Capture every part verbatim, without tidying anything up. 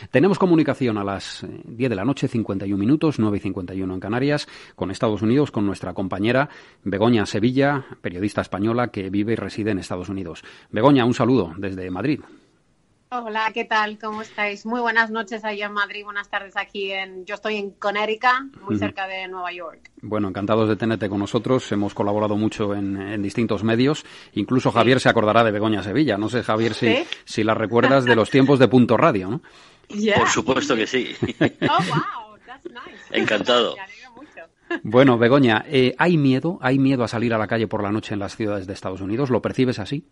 Tenemos comunicación a las diez de la noche, cincuenta y un minutos, nueve y cincuenta y uno en Canarias, con Estados Unidos, con nuestra compañera Begoña Sevilla, periodista española que vive y reside en Estados Unidos. Begoña, un saludo desde Madrid. Hola, ¿qué tal? ¿Cómo estáis? Muy buenas noches allá en Madrid, buenas tardes aquí en... Yo estoy en Connecticut, muy cerca de Nueva York. Bueno, encantados de tenerte con nosotros. Hemos colaborado mucho en, en distintos medios. Incluso sí. Javier se acordará de Begoña Sevilla. No sé, Javier, si, ¿Sí? si la recuerdas de los tiempos de Punto Radio, ¿no? Yeah. Por supuesto que sí. Oh, wow, that's nice. Encantado. Me alegro mucho. Bueno, Begoña, eh, ¿hay miedo? ¿Hay miedo a salir a la calle por la noche en las ciudades de Estados Unidos? ¿Lo percibes así?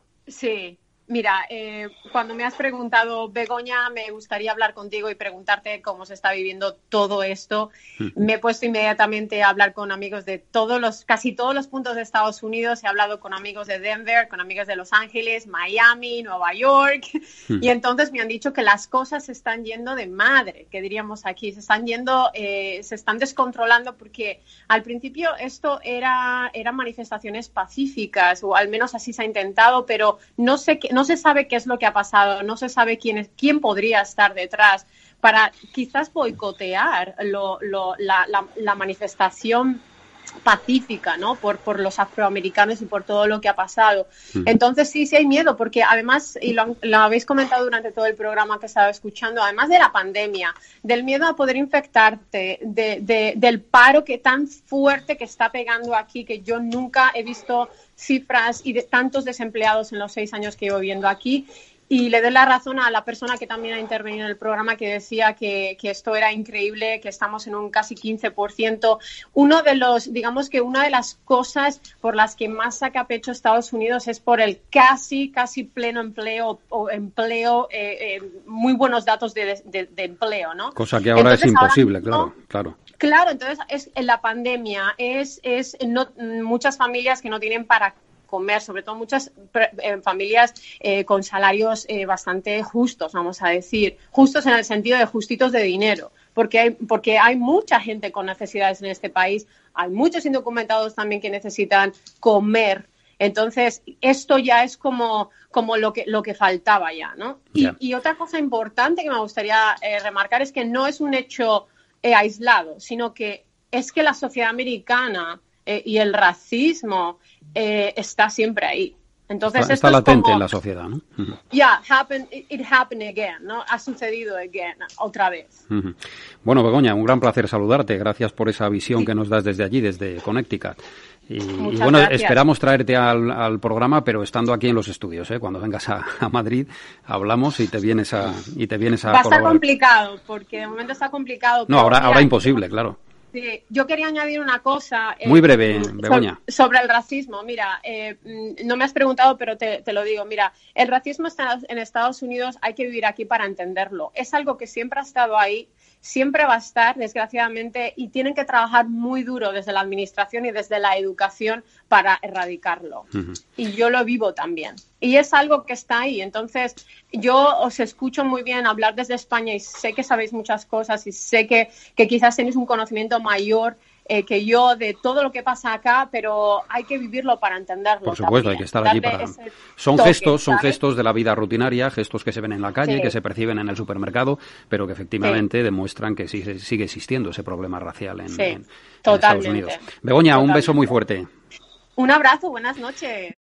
Sí. Mira, eh, cuando me has preguntado, Begoña, me gustaría hablar contigo y preguntarte cómo se está viviendo todo esto. Mm. Me he puesto inmediatamente a hablar con amigos de todos los, casi todos los puntos de Estados Unidos. He hablado con amigos de Denver, con amigos de Los Ángeles, Miami, Nueva York. Mm. Y entonces me han dicho que las cosas se están yendo de madre, que diríamos aquí. Se están yendo, eh, se están descontrolando porque al principio esto era, eran manifestaciones pacíficas, o al menos así se ha intentado, pero no sé qué, no No se sabe qué es lo que ha pasado, no se sabe quién es, quién podría estar detrás para quizás boicotear lo, lo, la, la, la manifestación pacífica, ¿no? Por, por los afroamericanos y por todo lo que ha pasado. Mm. Entonces sí, sí hay miedo, porque además, y lo, lo habéis comentado durante todo el programa que estaba escuchando, además de la pandemia, del miedo a poder infectarte, de, de, del paro que tan fuerte que está pegando aquí, que yo nunca he visto cifras y de tantos desempleados en los seis años que llevo viviendo aquí. Y le doy la razón a la persona que también ha intervenido en el programa, que decía que, que esto era increíble, que estamos en un casi quince por ciento. Uno de los, digamos que una de las cosas por las que más saca pecho Estados Unidos es por el casi, casi pleno empleo o empleo, eh, eh, muy buenos datos de, de, de empleo, ¿no? Cosa que ahora entonces, es imposible, ahora mismo, claro, claro. Claro, entonces es en la pandemia, es, es no, muchas familias que no tienen para comer, sobre todo muchas eh, familias eh, con salarios eh, bastante justos, vamos a decir, justos en el sentido de justitos de dinero, porque hay, porque hay mucha gente con necesidades en este país, hay muchos indocumentados también que necesitan comer. Entonces, esto ya es como, como lo que, lo que faltaba ya, ¿no? Y, yeah. y otra cosa importante que me gustaría eh, remarcar es que no es un hecho eh, aislado, sino que es que la sociedad americana eh, y el racismo Eh, está siempre ahí. Entonces está, esto está latente como, en la sociedad, ¿no? Ya, yeah, it, it happened again, ¿no? Ha sucedido again, otra vez. Uh-huh. Bueno, Begoña, un gran placer saludarte. Gracias por esa visión sí. que nos das desde allí, desde Connecticut. Y, y bueno, gracias. Esperamos traerte al, al programa, pero estando aquí en los estudios, ¿eh? Cuando vengas a, a Madrid, hablamos y te vienes a y te vienes a Va a estar complicado, porque de momento está complicado. No, ahora, mira, ahora imposible, claro. Sí, yo quería añadir una cosa. Eh, Muy breve, Begoña. Sobre, sobre el racismo. Mira, eh, no me has preguntado, pero te, te lo digo. Mira, el racismo está en Estados Unidos, hay que vivir aquí para entenderlo. Es algo que siempre ha estado ahí, siempre va a estar, desgraciadamente, y tienen que trabajar muy duro desde la administración y desde la educación para erradicarlo. Uh-huh. Y yo lo vivo también. Y es algo que está ahí. Entonces, yo os escucho muy bien hablar desde España y sé que sabéis muchas cosas y sé que, que quizás tenéis un conocimiento mayor eh, que yo de todo lo que pasa acá, pero hay que vivirlo para entenderlo. Por supuesto, también. Hay que estar allí para... Son toque, gestos, son ¿sabes? gestos de la vida rutinaria, gestos que se ven en la calle, sí. que se perciben en el supermercado, pero que efectivamente sí. demuestran que sí, sigue existiendo ese problema racial en, sí. en, en Estados Unidos. Begoña, Totalmente. Un beso muy fuerte. Un abrazo, buenas noches.